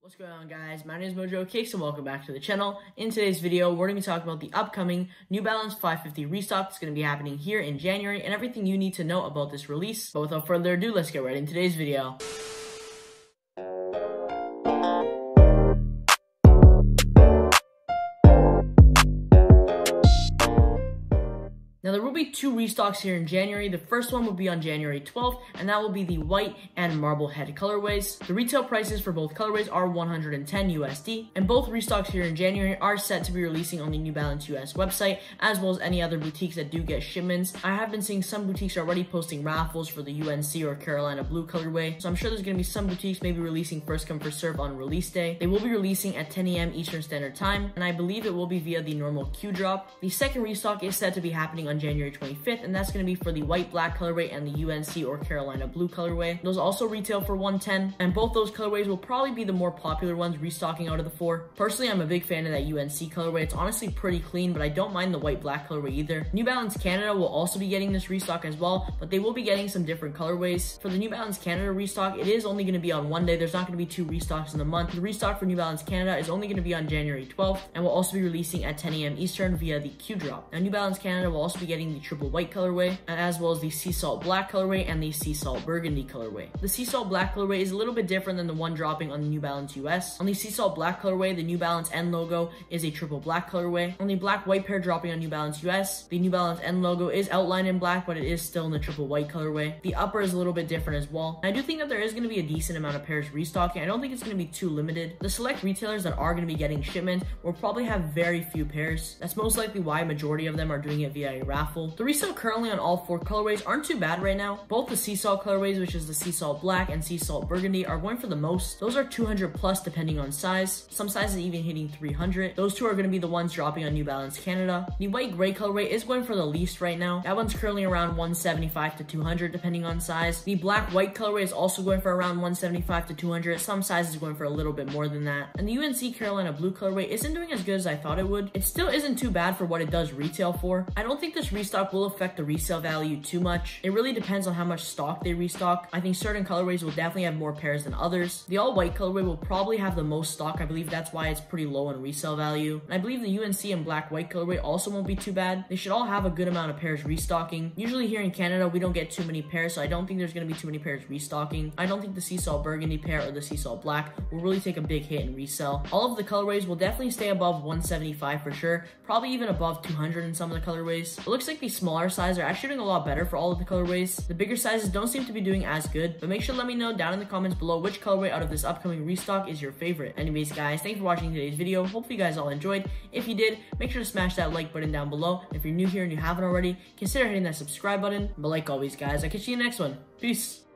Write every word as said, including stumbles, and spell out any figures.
What's going on, guys? My name is Mojo, Kickz, and welcome back to the channel. In today's video, we're going to be talking about the upcoming New Balance five fifty restock that's going to be happening here in January and everything you need to know about this release. But without further ado, let's get right into today's video. Now, there will be two restocks here in January. The first one will be on January twelfth, and that will be the white and marble head colorways. The retail prices for both colorways are one hundred ten U S D, and both restocks here in January are set to be releasing on the New Balance U S website, as well as any other boutiques that do get shipments. I have been seeing some boutiques already posting raffles for the U N C or Carolina Blue colorway, so I'm sure there's going to be some boutiques maybe releasing first come first serve on release day. They will be releasing at ten A M Eastern Standard Time, and I believe it will be via the normal queue drop. The second restock is set to be happening on January twenty-fifth, and that's going to be for the white black colorway and the U N C or Carolina Blue colorway. Those also retail for one hundred ten, and both those colorways will probably be the more popular ones restocking out of the four. Personally, I'm a big fan of that U N C colorway. It's honestly pretty clean, but I don't mind the white black colorway either. New Balance Canada will also be getting this restock as well, but they will be getting some different colorways. For the New Balance Canada restock, it is only going to be on one day. There's not going to be two restocks in the month. The restock for New Balance Canada is only going to be on January twelfth, and will also be releasing at ten A M Eastern via the queue drop. Now, New Balance Canada will also be getting the triple white colorway, as well as the sea salt black colorway and the sea salt burgundy colorway. The sea salt black colorway is a little bit different than the one dropping on the New Balance U S. On the sea salt black colorway, the New Balance N logo is a triple black colorway. On the black white pair dropping on New Balance U S, the New Balance N logo is outlined in black, but it is still in the triple white colorway. The upper is a little bit different as well. And I do think that there is going to be a decent amount of pairs restocking. I don't think it's going to be too limited. The select retailers that are going to be getting shipments will probably have very few pairs. That's most likely why a majority of them are doing it via a raffle. The resale currently on all four colorways aren't too bad right now. Both the sea salt colorways, which is the sea salt black and sea salt burgundy, are going for the most. Those are two hundred plus depending on size. Some sizes even hitting three hundred. Those two are going to be the ones dropping on New Balance Canada. The white gray colorway is going for the least right now. That one's currently around one seventy-five to two hundred depending on size. The black white colorway is also going for around one seventy-five to two hundred. Some sizes going for a little bit more than that. And the U N C Carolina Blue colorway isn't doing as good as I thought it would. It still isn't too bad for what it does retail for. I don't think this restock will affect the resale value too much. It really depends on how much stock they restock. I think certain colorways will definitely have more pairs than others. The all white colorway will probably have the most stock. I believe that's why it's pretty low in resale value. And I believe the U N C and black white colorway also won't be too bad. They should all have a good amount of pairs restocking. Usually here in Canada, we don't get too many pairs, so I don't think there's going to be too many pairs restocking. I don't think the sea salt burgundy pair or the sea salt black will really take a big hit in resale. All of the colorways will definitely stay above one seventy-five for sure, probably even above two hundred in some of the colorways. It looks like the smaller size are actually doing a lot better for all of the colorways. The bigger sizes don't seem to be doing as good, but make sure to let me know down in the comments below which colorway out of this upcoming restock is your favorite. Anyways, guys, thanks for watching today's video. Hopefully you guys all enjoyed. If you did, make sure to smash that like button down below. If you're new here and you haven't already, consider hitting that subscribe button. But like always, guys, I'll catch you in the next one. Peace.